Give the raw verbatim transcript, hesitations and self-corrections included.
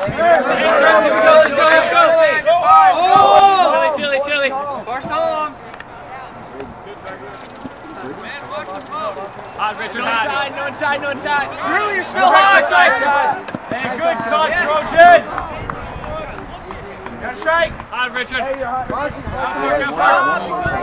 Let's go, let's go. Oh! Chili, chili, chili. Far home. Man, watch the phone. Hot, Richard, hot. No inside, no inside, no inside. Really, you're still hot. Hey, good cut, Trojan. Got a strike. Hot, Richard. Hey, you're hot.